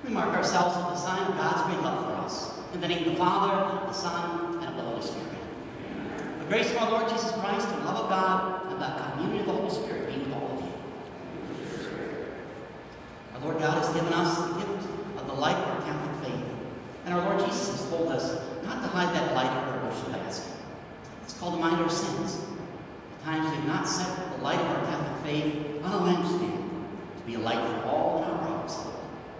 We mark ourselves with the sign of God's great love for us. In the name of the Father, and of the Son, and of the Holy Spirit. The grace of our Lord Jesus Christ, the love of God, and the communion of the Holy Spirit be with all of you. Our Lord God has given us the gift of the light of our Catholic faith. And our Lord Jesus has told us not to hide that light in our bushel basket. It's called to mind our sins. At times we have not set the light of our Catholic faith on a lampstand to be a light for all in our household.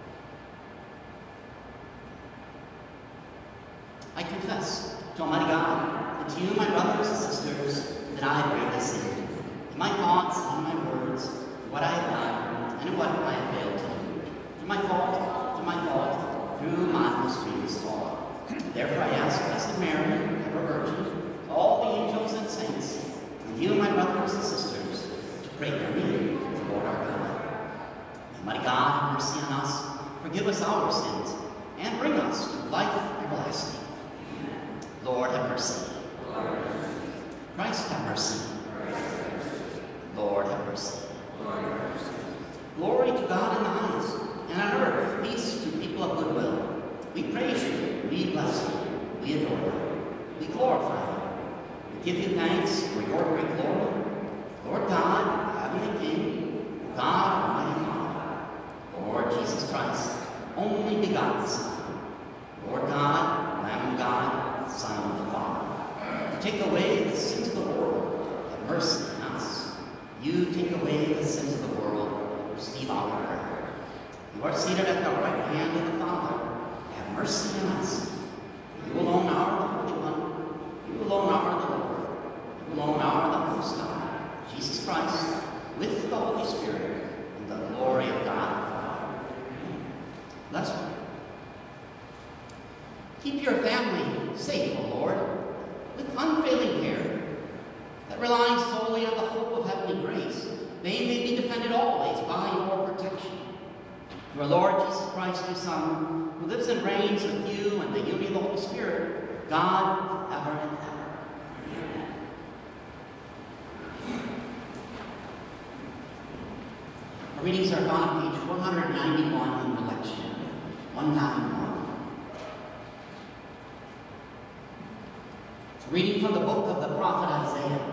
I confess to Almighty God and to you, my brothers and sisters, that I have greatly sinned in my thoughts and in my words, in what I have done and in what I have failed to do. Through my fault, through my most grievous fault. Therefore I ask Blessed Mary, ever Virgin, all the angels and saints, and you, my brothers and sisters, to pray for me, the Lord our God. Almighty God, have mercy on us, forgive us our sins, and bring us to life everlasting. Lord, have mercy. Christ, have mercy. Lord, have mercy. Glory to God in the highest, and on earth peace to people of good will. We praise you, we bless you, we adore you, we glorify you. We give you thanks for your great glory. Lord God, heavenly King, God, Almighty Father, Lord Jesus Christ, only begotten Son, Lord God, Lamb of God, Son of the Father, to take away the sins of the world, have mercy on us. You take away the sins of the world, receive our prayer. You are seated at the right hand of the Father, have mercy on us. You alone are the Holy One, you alone are the Lord, you alone are the Most High, Jesus Christ, with the Holy Spirit, and the glory of God the Father. Let's pray. Keep your family safe, O Lord, with unfailing care, that relying solely on the hope of heavenly grace, they may be defended always by your protection. Through our Lord Jesus Christ, your Son, who lives and reigns with you in the unity of the Holy Spirit, God, ever and ever. Amen. Our readings are found on page 191 in the lectionary, 191. Reading from the book of the prophet Isaiah.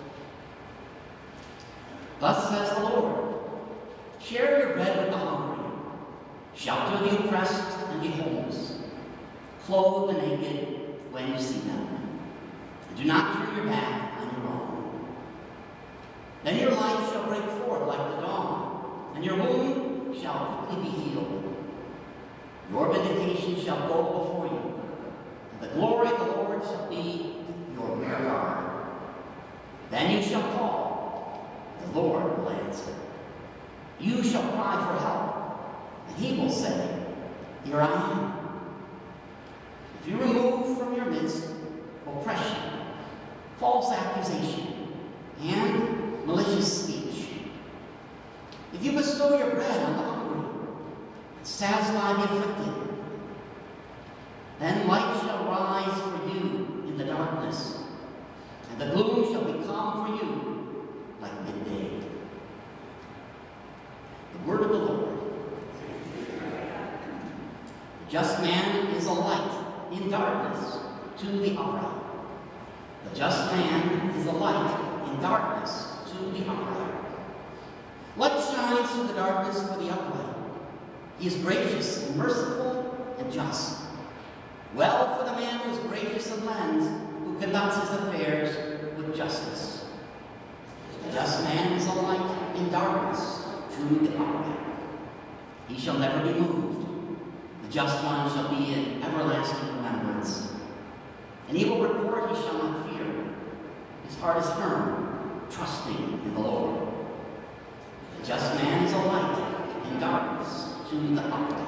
Thus says the Lord, share your bread with the hungry, shelter the oppressed and the homeless, clothe the naked when you see them, and do not turn your back on your own. Then your light shall break forth like the dawn, and your wound shall quickly be healed. Your vindication shall go before you, and the glory of the Lord shall be your rear guard. Then you shall call, the Lord will answer. You shall cry for help, and he will say, here I am. If you remove from your midst oppression, false accusation, and malicious speech, if you bestow your bread on the hungry, and satisfy the afflicted, then light shall rise for you in the darkness, and the gloom shall become for you like midday. The word of the Lord. The just man is a light in darkness to the upright. The just man is a light in darkness to the upright. Light shines through the darkness for the upright. He is gracious and merciful and just. Well for the man who is gracious and lends, who conducts his affairs with justice. The just man is a light in darkness to the upright. He shall never be moved. The just one shall be in everlasting remembrance. An evil report he shall not fear. His heart is firm, trusting in the Lord. The just man is a light in darkness to the upright.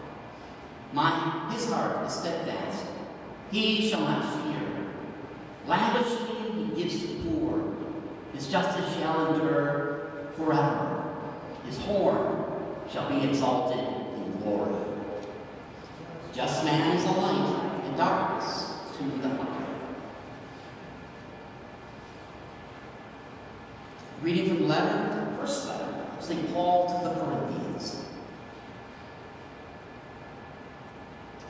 His heart is steadfast. He shall not fear. Lavishly he gives to the poor. His justice shall endure forever. His horn shall be exalted in glory. Just man is a light in darkness to the upright. Reading from the letter, first letter of St. Paul to the Corinthians.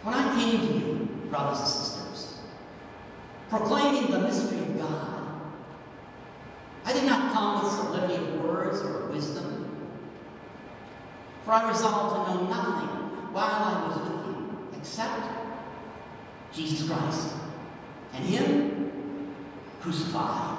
When I came to you, brothers and sisters, proclaiming the mystery of God, I did not come with solidity of words or wisdom, for I resolved to know nothing while I was with you, except Jesus Christ and Him crucified.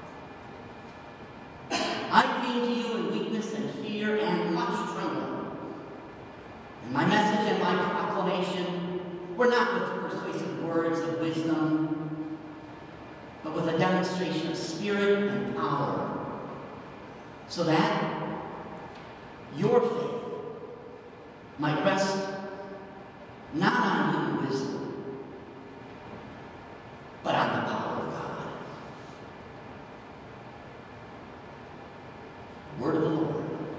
I came to you in weakness and fear and much trembling. And my message and my proclamation were not with persuasive words of wisdom, but with a demonstration of spirit and power, so that your faith might rest not on human wisdom, but on the power of God. Word of the Lord.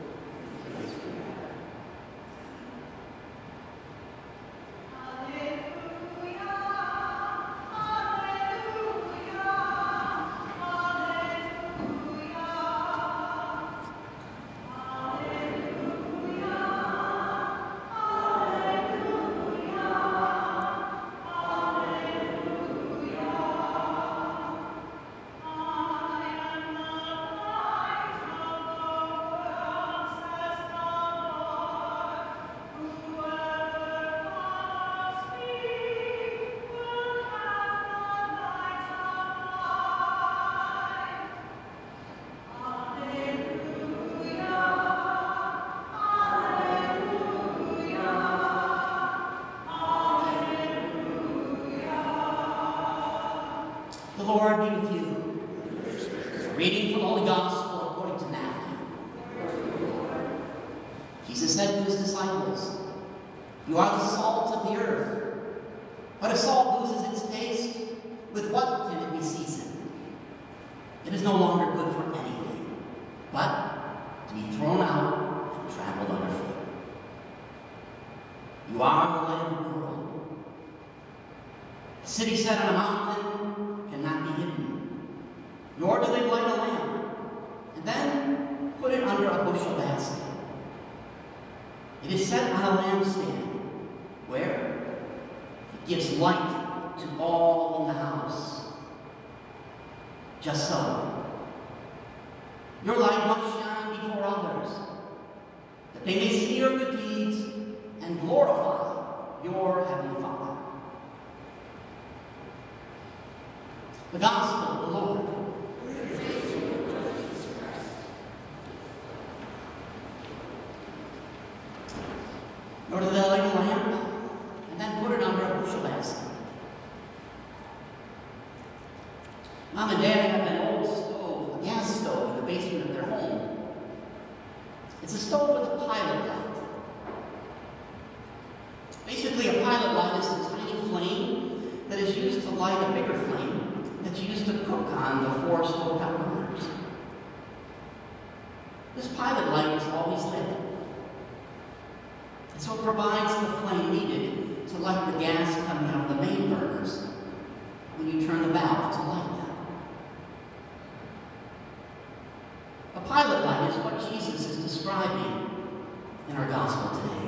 The Lord be with you. Reading from the Holy Gospel according to Matthew. Jesus said to his disciples, "You are the salt of the earth. But if salt loses its taste, with what can it be seasoned? It is no longer good for anything, but to be thrown out and trampled underfoot. You are the light of the world. A city set on a mountain cannot be hidden, nor do they light a lamp and then put it under a bushel basket. It is set on a lampstand, where it gives light to all in the house. Just so, your light must shine before others, that they may see your good deeds and glorify your Heavenly Father." The Gospel of the Lord. Nor do they light a lamp and then put it under a bushel basket. Mom and Dad have an old stove, a gas stove, in the basement of their home. It's a stove with a pilot light. Basically, a pilot light is a tiny flame that is used to light a bigger flame that's used to cook on the 4 stovetop burners. This pilot light is always lit, and so it provides the flame needed to light the gas coming out of the main burners when you turn the valve to light them. A pilot light is what Jesus is describing in our gospel today.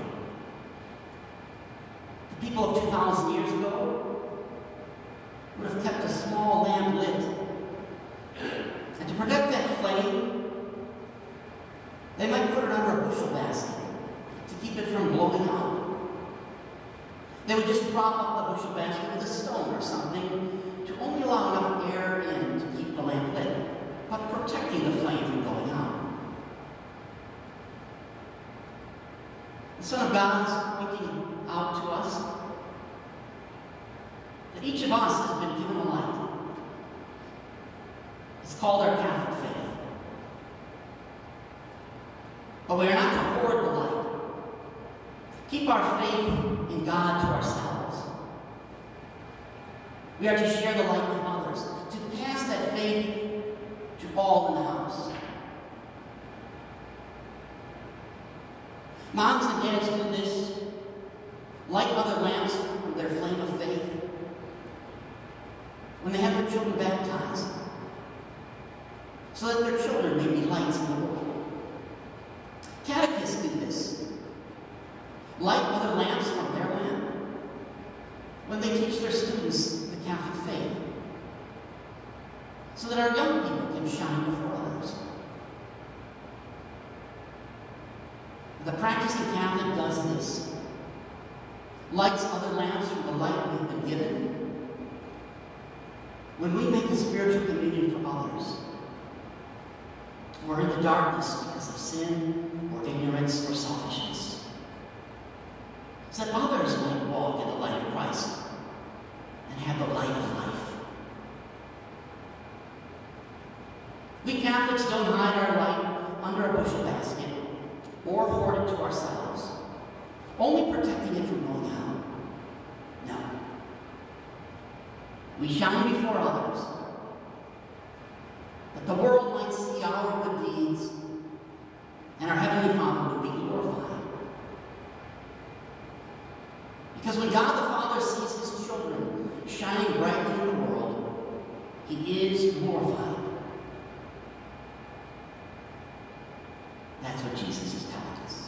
The people of 2,000 years ago would have kept a small lamp lit. And to protect that flame, they might put it under a bushel basket to keep it from blowing out. They would just prop up the bushel basket with a stone or something to only allow enough air in to keep the lamp lit, but protecting the flame from going out. The Son of God is pointing out to us that each of us has been given a light. It's called our Catholic faith. But we are not to hoard the light. Keep our faith in God to ourselves. We are to share the light with others, to pass that faith to all in the house. Moms and dads do this, light other lamps from their flame of faith when they have their children baptized, so that their children may be lights in the world. Catechists do this, light other lamps from their lamp, they teach their students the Catholic faith, so that our young people can shine before others. The practicing Catholic does this, lights other lamps from the light we've been given. When we make a spiritual communion for others, we're in the darkness because of sin or ignorance or selfishness, so that others might walk in the light of Christ and have the light of life. We Catholics don't hide our light under a bushel basket or hoard it to ourselves, only protecting it from going out. No. We shine before others, that the world might see our good deeds and our Heavenly Father would be glorified. Because when God the Father sees His children shining brightly in the world, He is glorified. That's what Jesus is telling us.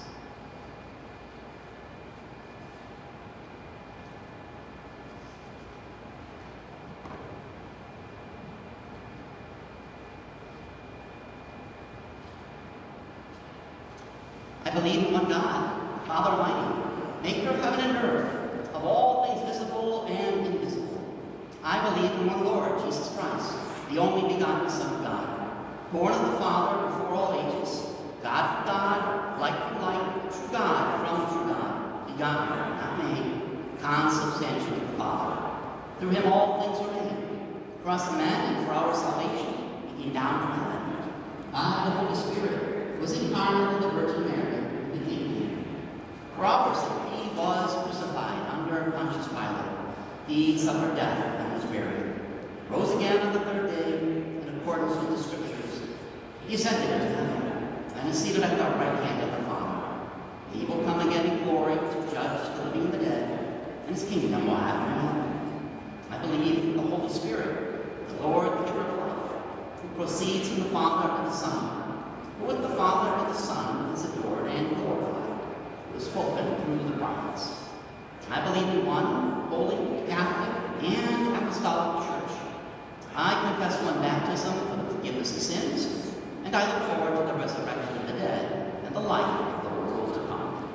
I believe in one God, Father Almighty, maker of heaven and earth, of all things visible and invisible. I believe in one Lord, Jesus Christ, the only begotten Son of God, born of the Father before all ages, God from God, light from light, true God from true God, begotten, not made, consubstantial with the Father. Through Him all things were made. For us men and for our salvation, He came down from heaven. God, the Holy Spirit, was incarnate in the Virgin Mary, and became man. For our sake, He was crucified under Pontius Pilate. He suffered death and was buried. Rose again on the third day, in accordance with the Scriptures. He ascended into heaven, and is seated at the right hand of the Father. He will come again in glory to judge the living and the dead, and His kingdom will have no end. I believe in the Holy Spirit, the Lord, the giver of life, who proceeds from the Father and the Son, who with the Father and the Son is adored and glorified, who has spoken through the prophets. I believe in one holy, Catholic, and apostolic church. I confess one baptism for the forgiveness of sins, and I look forward to the resurrection of the dead and the life of the world to come.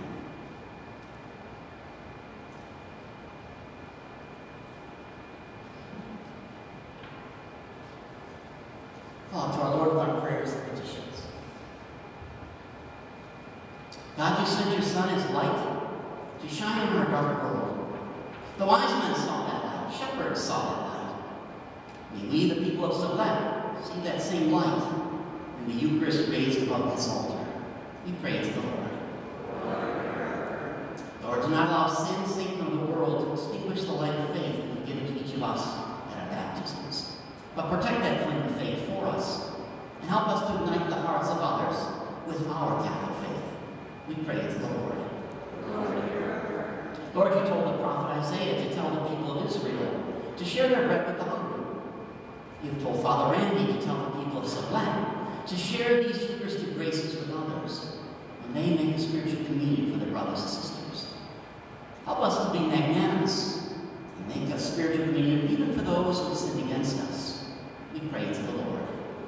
Call to our Lord with our prayers and petitions. God, you sent your Son as light to shine in our dark world. The wise men saw that light. Shepherds saw that light. May we, the people of Select, see that same light in the Eucharist raised above this altar. We pray to the Lord. Lord, do not allow sin, Satan, of the world to extinguish the light of faith you've given to each of us at our baptisms. But protect that flame of faith for us, and help us to ignite the hearts of others with our Catholic faith. We pray to the Lord. Lord, you told the prophet Isaiah to tell the people of Israel to share their bread with the hungry. You've told Father Randy to tell the people of Sublime to share these Eucharistic graces with others when they make a spiritual communion for their brothers and sisters. Help us to be magnanimous and make a spiritual communion even for those who sin against us. We pray to the Lord.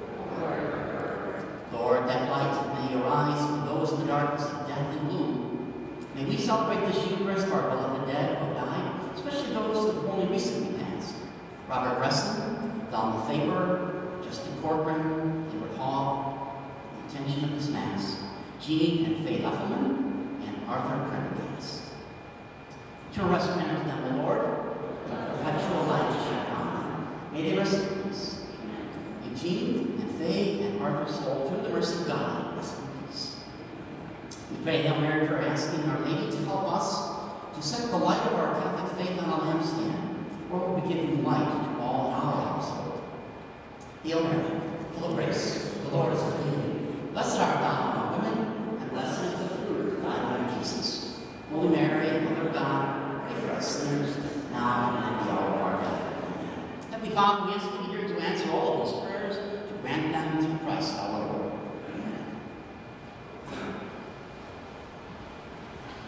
Lord, that light may arise from those in the darkness of death and gloom. May we celebrate this Eucharist for our beloved dead who have died, especially those who have only recently passed. Robert Bresson, Donald Faber, Justin Corcoran, Edward Hall, the intention of this Mass, Jean and Faye Leffelman, and Arthur Prendergast. To rest granted to them, the Lord, perpetual light shine on them. May they rest in peace. May Jean and Faye and Arthur's soul, through the mercy of God, rest in peace. We pray Hail Mary for asking Our Lady to help us to set the light of our Catholic faith on a lampstand, where we'll be giving light to all in our household. Hail Mary, full of grace, the Lord is with you. Blessed art thou among women, and blessed is the fruit of thy womb, Jesus. Holy Mary, Mother of God, pray for us sinners, now and at the hour of our death. Amen. Heavenly Father, we ask you here to answer all of these prayers, to grant them through Christ our Lord. Amen.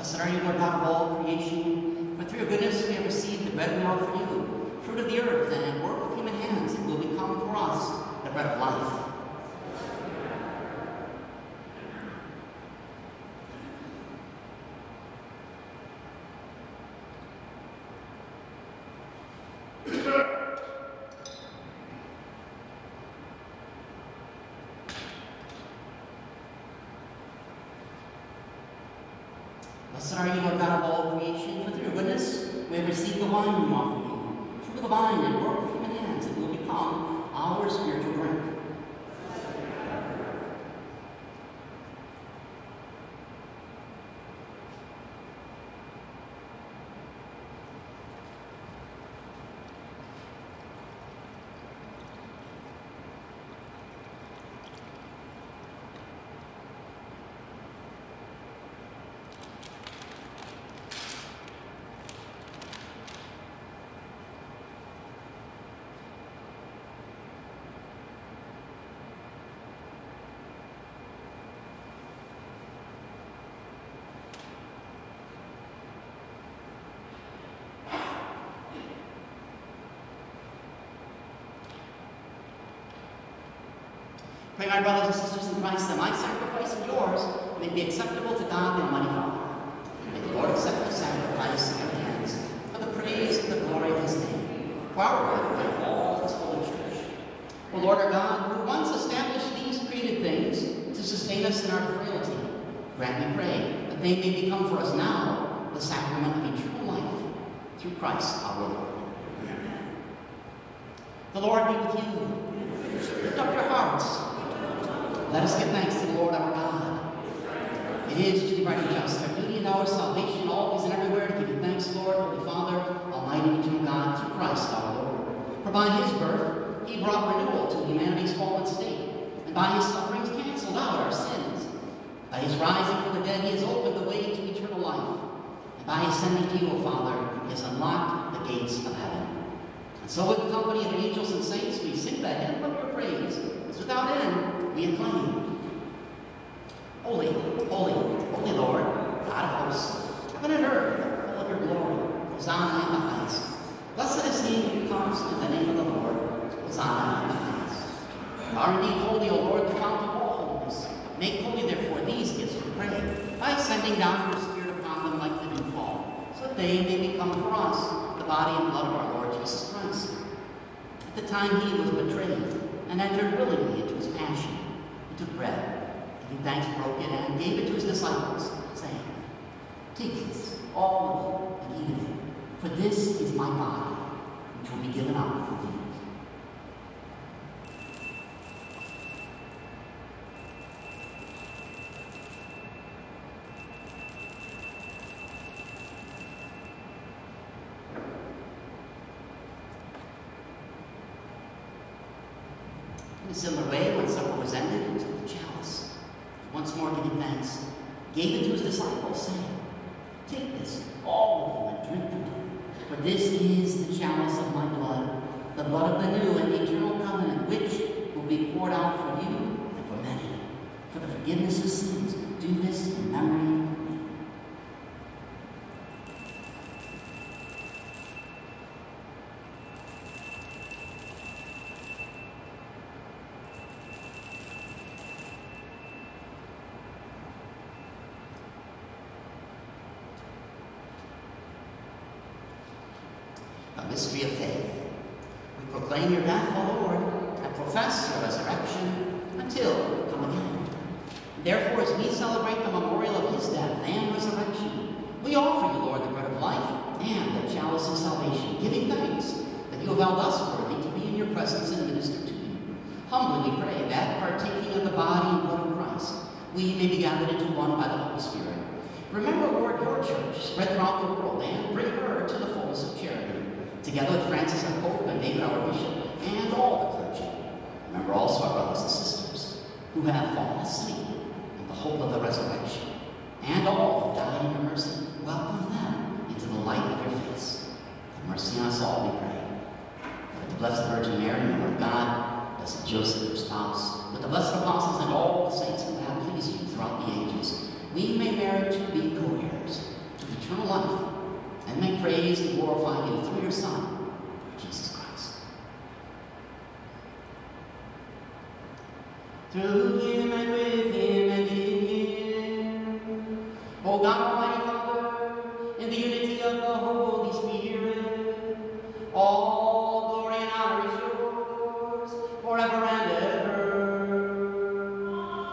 Blessed are you, Lord God of all creation, for through your goodness we have received the bread we offer you, fruit of the earth and work of human hands, it will become for us the bread of life. Blessed are you, Lord God of all creation, for through your goodness we have received the wine we offer you, fruit of the vine and work of human hands, it will become our spiritual drink. Pray, my brothers and sisters in Christ, that my sacrifice and yours may be acceptable to God, the Almighty Father. May the Lord accept the sacrifice in your hands for the praise and the glory of his name, for our good and for all his holy church. O Lord our God, who once established these created things to sustain us in our frailty, grant, we pray, that they may become for us now the sacrament of eternal life, through Christ our Lord. Amen. The Lord be with you. Lift up your hearts. Let us give thanks to the Lord our God. It is truly right and just, our duty and our salvation, always and everywhere, to give you thanks, Lord, Holy Father, Almighty and eternal God, through Christ our Lord. For by his birth, he brought renewal to humanity's fallen state, and by his sufferings canceled out our sins. By his rising from the dead, he has opened the way to eternal life. And by his sending to you, O Father, he has unlocked the gates of heaven. And so with the company of angels and saints, we sing the hymn of your praise, as without end we acclaim. Holy, holy, holy Lord, God of hosts, heaven and earth are full of your glory. Hosanna in the highest. Blessed is he who comes in the name of the Lord. Hosanna in the highest. You are indeed holy, O Lord, the fount of all holiness. Make holy, therefore, these gifts, we pray, by sending down your Spirit upon them like the dew fall, so that they may become for us the body and blood of our Lord Jesus Christ. At the time he was betrayed and entered willingly into his passion, he took bread, giving thanks, broke it, and gave it to his disciples, saying, "Take this, all of you, and eat of it, for this is my body, which will be given up for you." In a similar way, when supper was ended, he took the chalice, once more giving thanks, gave it to his disciples, saying, "Take this, all of you, and drink from it, for this is the chalice of my blood, the blood of the new and eternal covenant, which will be poured out for you and for many, for the forgiveness of sins. Do this in memory of me." A mystery of faith. We proclaim your death, O Lord, and profess your resurrection until you come again. Therefore, as we celebrate the memorial of his death and resurrection, we offer you, Lord, the bread of life and the chalice of salvation, giving thanks that you have held us worthy to be in your presence and minister to you. Humbly we pray that, partaking of the body and blood of Christ, we may be gathered into one by the Holy Spirit. Remember, Lord, your church spread throughout the world, and bring her to the fullness of charity, together with Francis our Pope and David our Bishop, and all the clergy. Remember also our brothers and sisters who have fallen asleep in the hope of the resurrection, and all who died in your mercy. Welcome them into the light of your face. Have mercy on us all, we pray. With the Blessed Virgin Mary, Mother of God, Blessed Joseph, her spouse, with the blessed apostles and all the saints who have pleased you throughout the ages, we may merit to be co-heirs eternal life, and may praise and glorify you through your Son, Jesus Christ. Through him and with him and in him, O God Almighty Father, in the unity of the Holy Spirit, all glory and honor is yours forever and ever.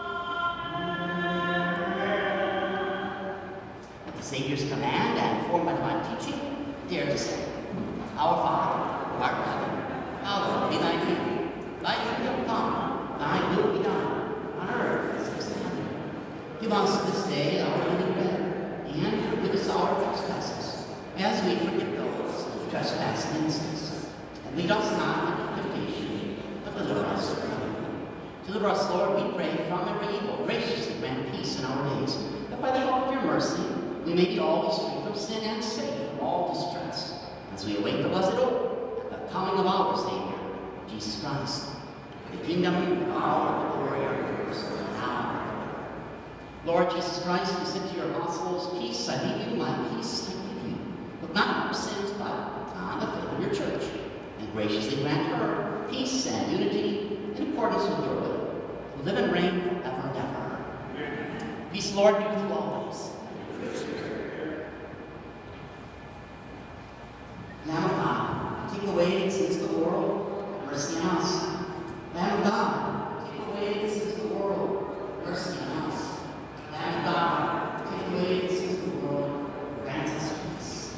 At the Savior's command and formed by divine teaching, dare to say, Our Father, who art in heaven, hallowed be thy name. Thy kingdom come, thy will be done, on earth as it is in heaven. Give us this day our daily bread, and forgive us our trespasses, as we forgive those who trespass against us. And lead us not into temptation, but deliver us from evil. Deliver us, Lord, we pray, from every evil. Graciously grant peace in our days, that by the help of your mercy we may be always free from sin and safe from all distress, as we await the blessed hope and the coming of our Savior, Jesus Christ. The kingdom, the power, and the glory are yours, now and forever. Lord Jesus Christ, you said to your apostles, Peace I leave you, my peace I give you. Look not on our sins, but on the faith of your church, and graciously grant her peace and unity in accordance with your will, who live and reign forever and ever. Amen. Peace, Lord, be with you always. Lamb of God, take away the sins of the world, have mercy on us. Lamb of God, take away the sins of the world, have mercy on us. Lamb of God, take away the sins of the world, grant us peace.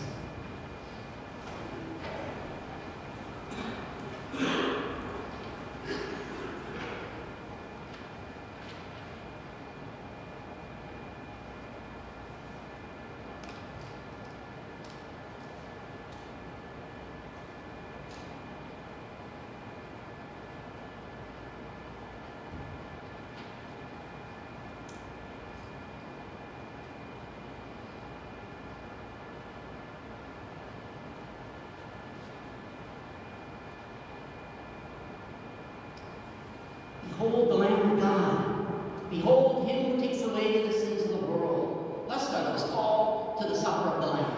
Behold the Lamb of God. Behold him who takes away the sins of the world. Blessed are those called to the supper of the Lamb.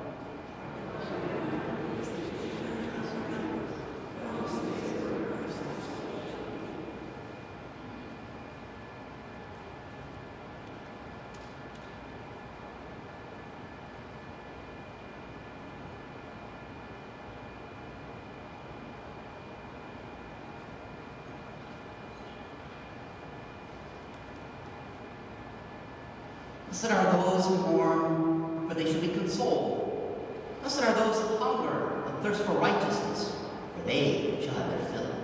Blessed are those who mourn, for they shall be consoled. Blessed are those who hunger and thirst for righteousness, for they shall have their fill.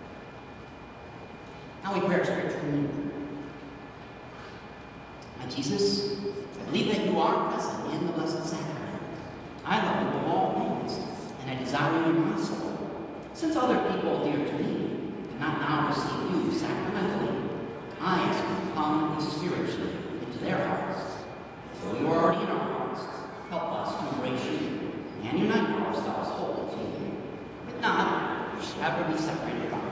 Now we pray our spiritual communion. My Jesus, I believe that you are present in the Blessed Sacrament. I love you above all things, and I desire you in my soul. Since other people dear to me cannot now receive you sacramentally, I ask you to come spiritually into their hearts. So you are already in our hearts. Help us to embrace you and unite ourselves wholly to you. If not, we shall ever be separated from you.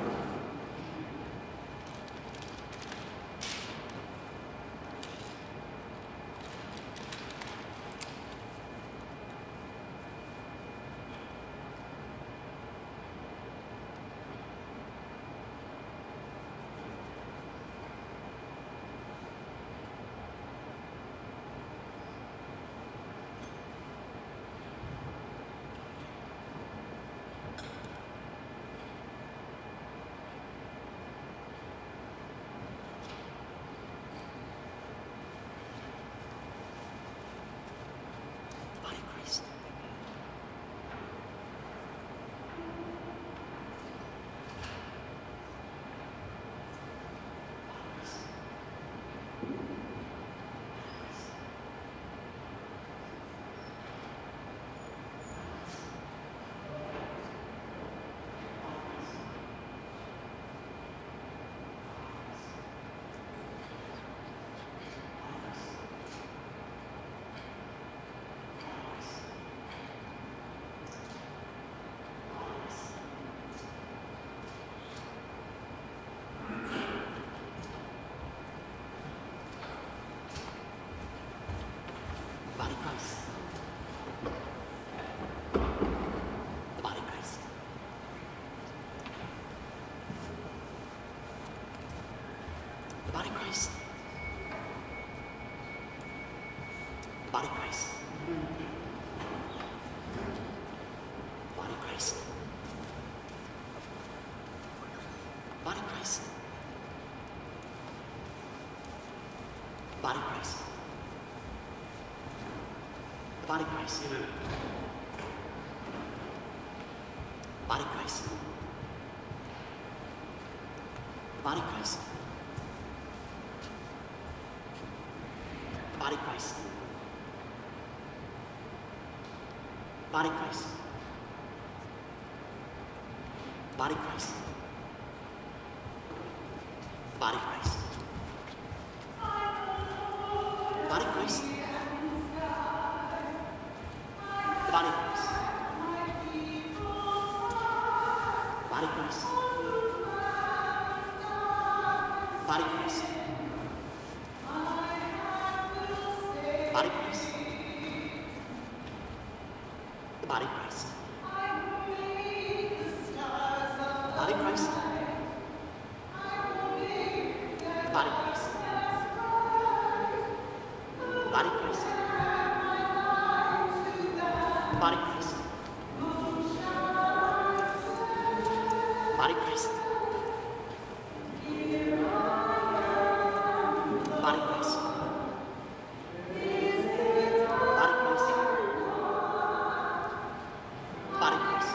The body of Christ. The body of Christ. The body of Christ. The body of Christ. The body of Christ. The body of Christ. The body of Christ. The body of Christ. The body of Christ. The body of Christ. The body of Christ. The body of Christ. The body of Christ. The body of Christ. Body of Christ. Body of Christ. Body of Christ. The body of Christ. Body of Christ. The body of Christ. Body of Christ. The body of Christ. Body of Christ. Body of Christ. Body of Christ. Body of Christ.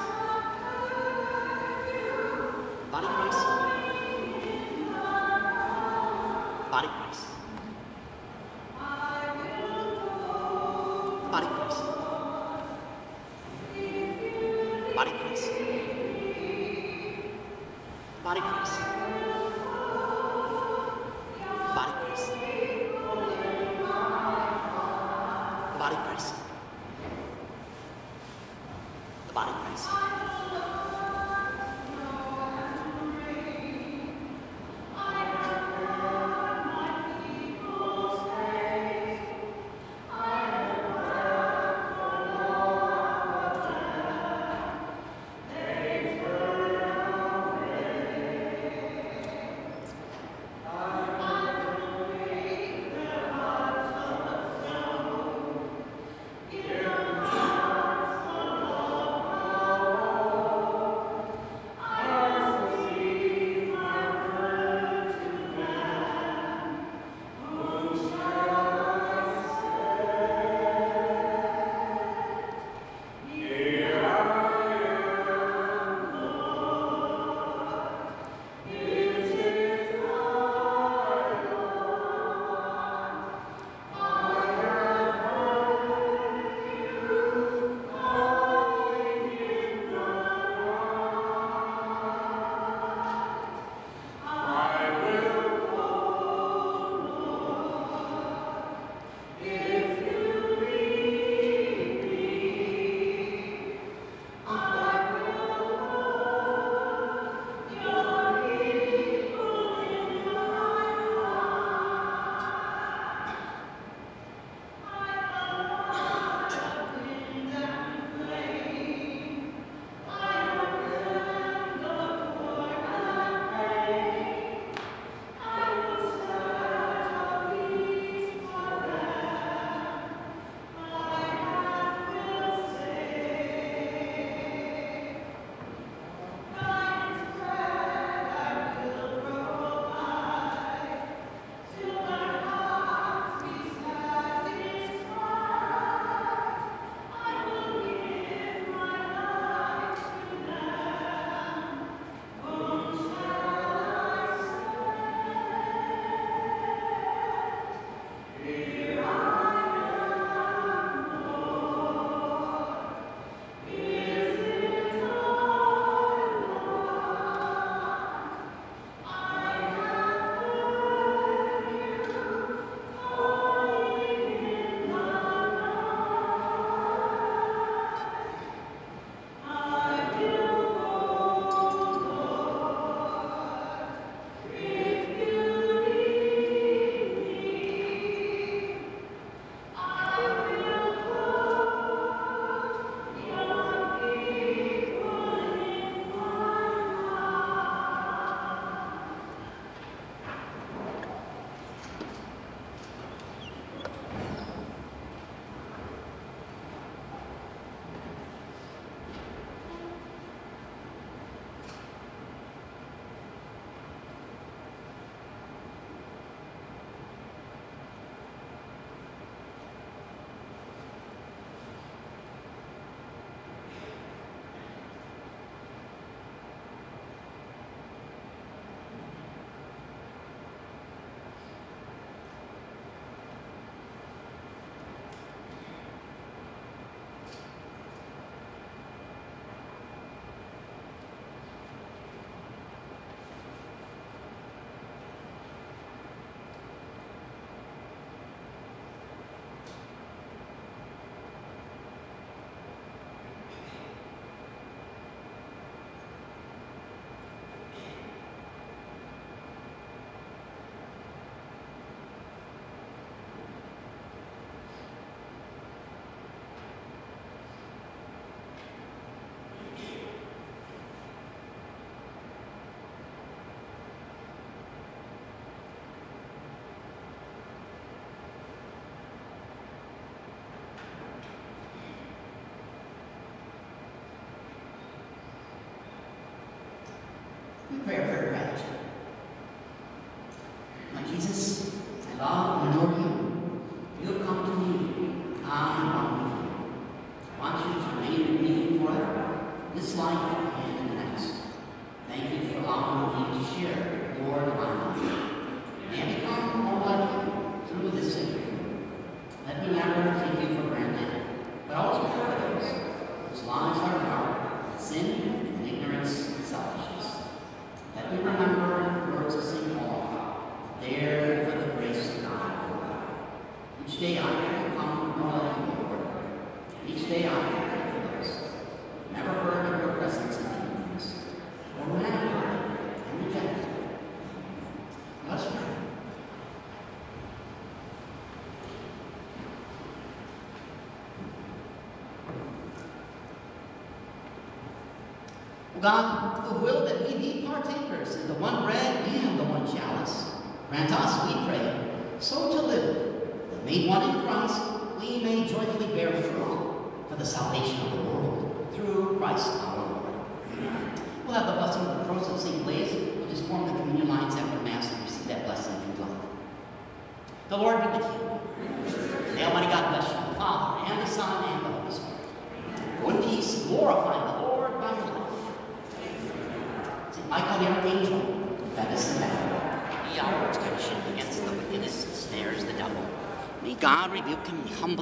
Body of Christ. Body of Christ. Body of Christ. Body of Christ. Body of Christ. Body of Christ. Body of Christ. The body of Christ. We pray a prayer of gratitude. My Jesus, I love and adore you. You have come to me. I want with you. I want you to reign with me forever, this life and in the next. Thank you for allowing me to share your divine life and become more like you through this sacred food. Let me never take you for granted, but always pray for those whose lives are marred, sin and ignorance and selfishness. Let me remember the words of St. Paul, there for the grace of God. Each day I can become more like you, Lord. Each day I can pray for those who never heard of your presence in things, or who have heard it and rejected it. Let's pray. God, who will that we be partakers in the one bread and the one chalice, grant us, we pray, so to live, that made one in Christ, we may joyfully bear fruit for the salvation of the world, through Christ our Lord. We'll have the blessing of the cross of St. Blaise. We'll just form the communion lines after Mass and receive that blessing if you'd like. The Lord be with you. May Almighty God bless you, the Father, and the Son, and the Holy Spirit. Go in peace, glorifying the Lord by your life. Michael the Archangel, defend us in battle. Be our protection against the wickedness that snares the devil. May God rebuke him humbly.